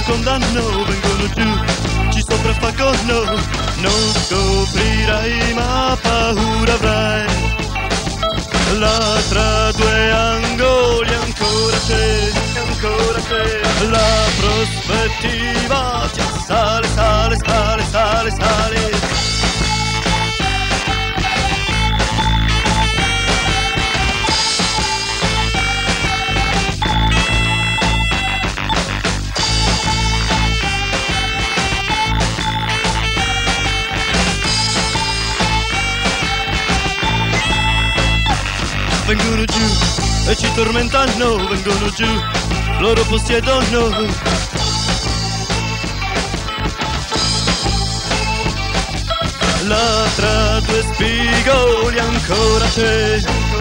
circondano, vengono giù, ci sopraffaggono, non scoprirai ma paura avrai. Là tra due angoli ancora c'è, la prospettiva ti sale, sale, sale, sale, sale. Vengono giù e ci tormentano, vengono giù, loro possiedono. Là tra due spigoli ancora c'è,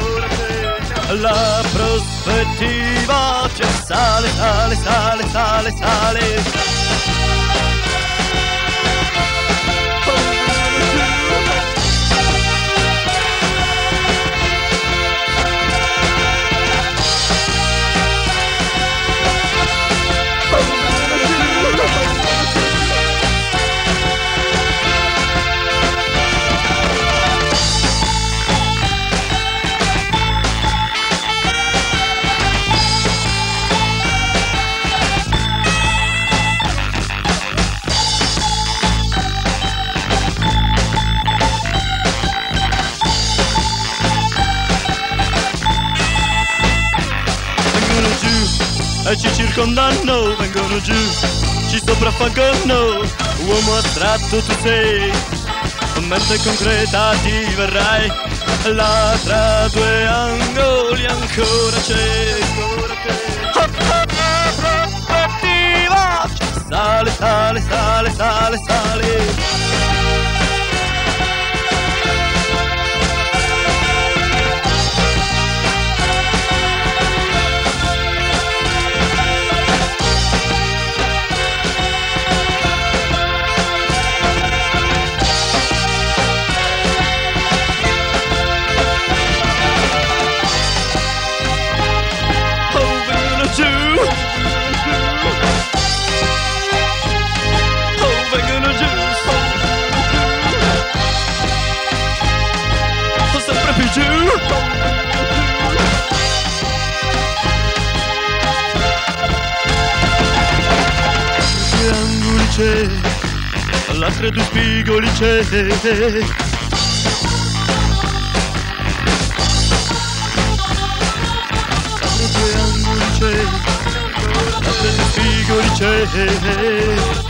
la prospettiva c'è, sale, sale, sale, sale, sale. E ci circondano, vengono giù, ci sopraffaggono, uomo astratto tu sei, mente concreta diverrai, là tra due angoli ancora c'è, prospettiva, sale, sale, sale, sale, sale. Vengono giù, sempre più giù. Due angoli c'è, all'altre due spigoli c'è. Due angoli c'è, all'altre due spigoli c'è.